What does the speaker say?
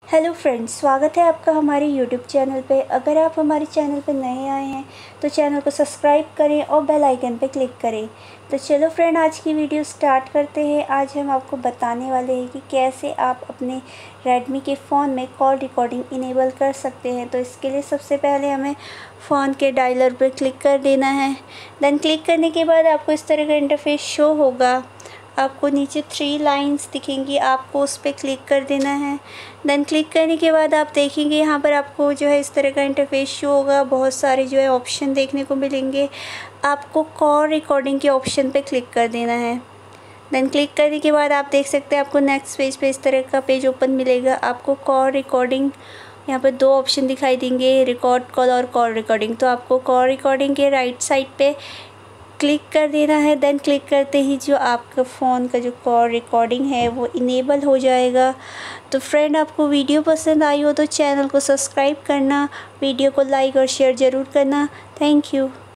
Hello friends, स्वागत है आपका हमारे यूट्यूब चैनल पे। अगर आप हमारे चैनल पे नए आए हैं तो चैनल को सब्सक्राइब करें और बेल आइकन पे क्लिक करें। तो चलो फ्रेंड, आज की वीडियो स्टार्ट करते हैं। आज हम आपको बताने वाले हैं कि कैसे आप अपने रेडमी के फ़ोन में कॉल रिकॉर्डिंग इनेबल कर सकते हैं। तो इसके लिए सबसे पहले हमें फ़ोन के डायलर पर क्लिक कर देना है। देन क्लिक करने के बाद आपको इस तरह का इंटरफेस शो होगा। आपको नीचे 3 लाइंस दिखेंगी, आपको उस पर क्लिक कर देना है। देन क्लिक करने के बाद आप देखेंगे यहाँ पर आपको जो है इस तरह का इंटरफेस शो होगा। बहुत सारे जो है ऑप्शन देखने को मिलेंगे। आपको कॉल रिकॉर्डिंग के ऑप्शन पे क्लिक कर देना है। देन क्लिक करने के बाद आप देख सकते हैं आपको नेक्स्ट पेज पे इस तरह का पेज ओपन मिलेगा। आपको कॉल रिकॉर्डिंग यहाँ पर 2 ऑप्शन दिखाई देंगे, रिकॉर्ड कॉल और कॉल रिकॉर्डिंग। तो आपको कॉल रिकॉर्डिंग के राइट साइड पे क्लिक कर देना है। देन क्लिक करते ही जो आपका फ़ोन का जो कॉल रिकॉर्डिंग है वो इनेबल हो जाएगा। तो फ्रेंड, आपको वीडियो पसंद आई हो तो चैनल को सब्सक्राइब करना, वीडियो को लाइक और शेयर ज़रूर करना। Thank you.